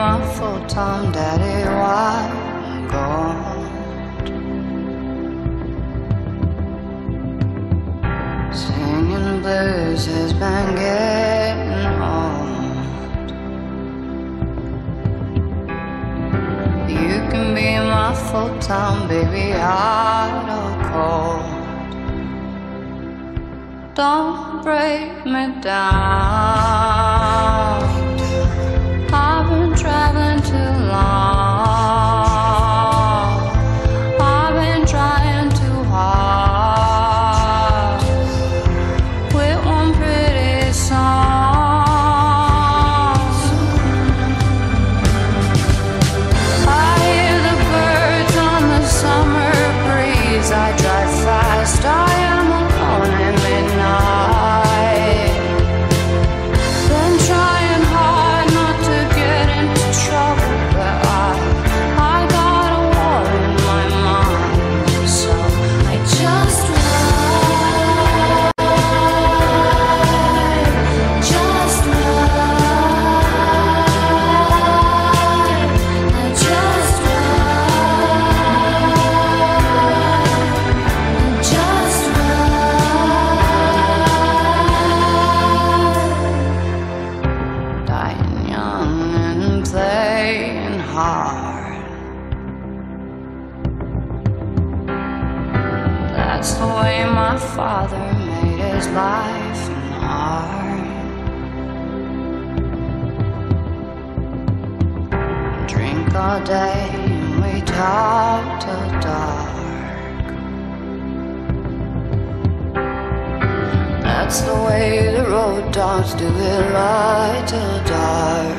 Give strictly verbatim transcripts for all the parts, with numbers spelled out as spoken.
my full-time daddy while I'm gone. Singing blues has been getting old. You can be my full-time baby, hot or cold. Don't break me down. I've been traveling too long. I've been trying too hard with one pretty song. I hear the birds on the summer breeze. I drive fast, I am alone at midnight. Been trying hard not to get into trouble, but I, I got a war in my mind, so I just ride, just ride, I just ride, I just ride. Dying young and playing hard. That's the way my father made his life and art. Drink all day and we talk till dark. That's the way the road dogs do it, light till dark.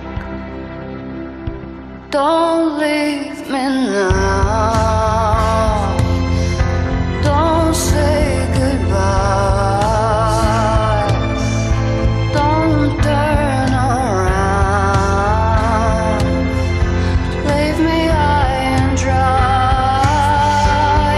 Don't leave me now. Don't say goodbye. Don't turn around. Leave me high and dry.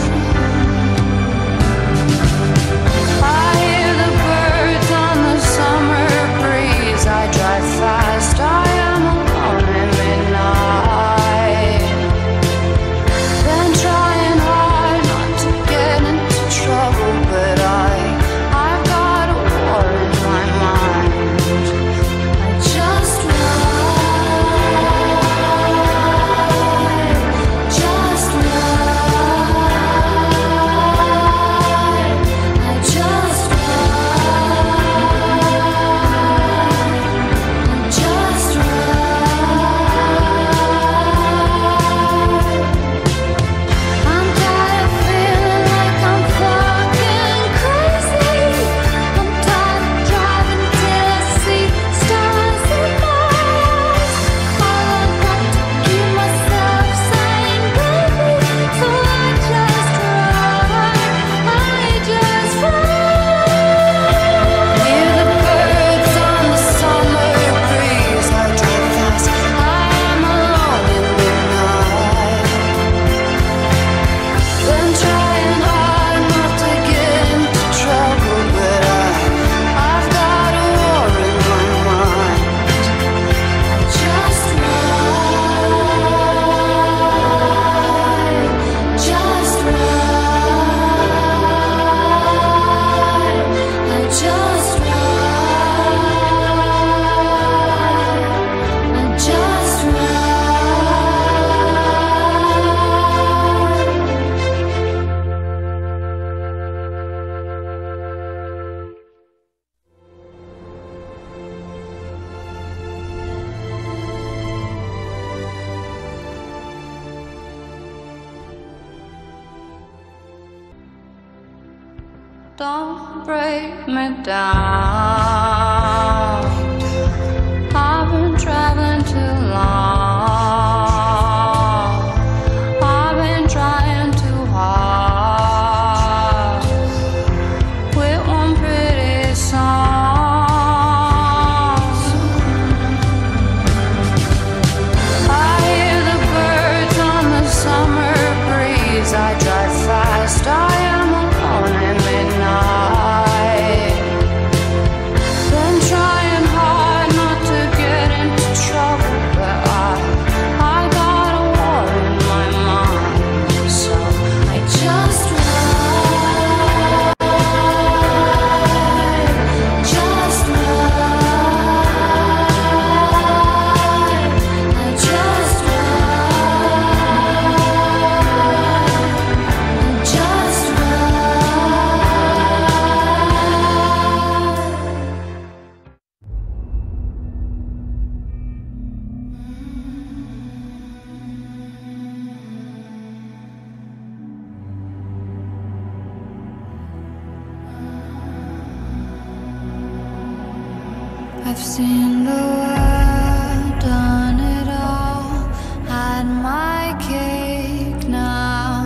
I hear the birds on the summer breeze. I drive fast, I am alone at midnight. Been trying hard not to get into trouble, but I, I've got a war in my mind. I just ride, just ride, I just ride, I just ride. I'm tired of feeling like I'm fucking crazy. I'm tired of driving till I see stars in my eyes. All I've got to keep myself sane, baby. So I just ride, I just ride. Hear the birds on the summer breeze. I drive fast, I am alone in midnight. Been trying hard not to get into trouble, but I, I've got a war in my mind. I just ride, just ride, I just ride, I just ride. Don't break me down. I've been traveling too long. I've been trying too hard with one pretty song. I hear the birds on the summer breeze. I drive fast, I am alone at midnight. I've seen the world, done it all, had my cake now.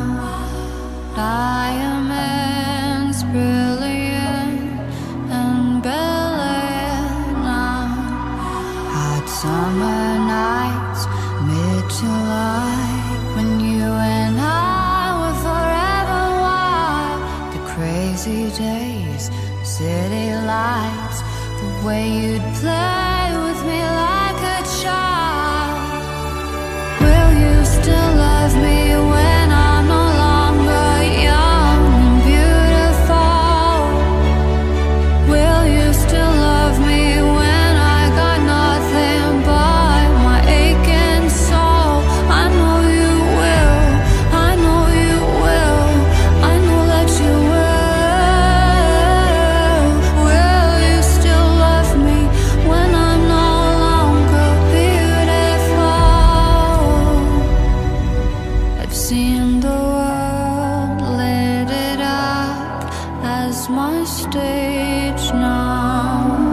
Diamonds brilliant and brilliant now. Hot summer nights, mid-July, when you and I were forever wild. The crazy days, city lights, the way you'd play with me like a child. Will you still love me when I'm no longer young and beautiful? Will you still love me when I got nothing but my aching soul? I know you will, I know you will, I know that you will. Will you still love me when I'm no longer beautiful? I've seen the world, lit it up as my stage now.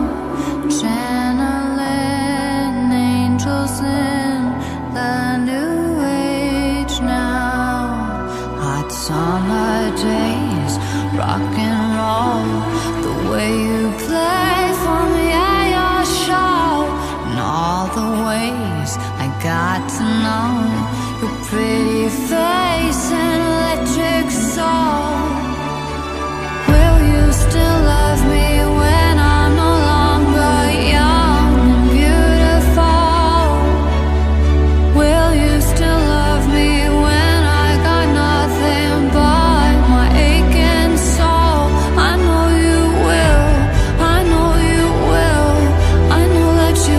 Channeling angels in the new age now. Hot summer days, rock and roll, the way you play for me at your show, and all the ways I got to know your pretty face and electric soul. Will you still love me when I'm no longer young and beautiful? Will you still love me when I got nothing but my aching soul? I know you will, I know you will, I know that you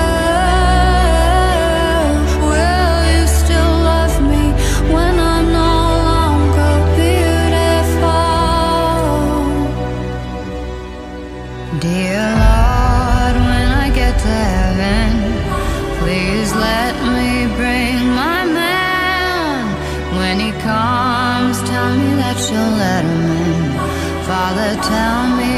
will. Will you still love me when I'm no longer beautiful? Dear Lord, when I get to heaven, please let me bring my man. When he comes, tell me that you'll let him in. Father, tell me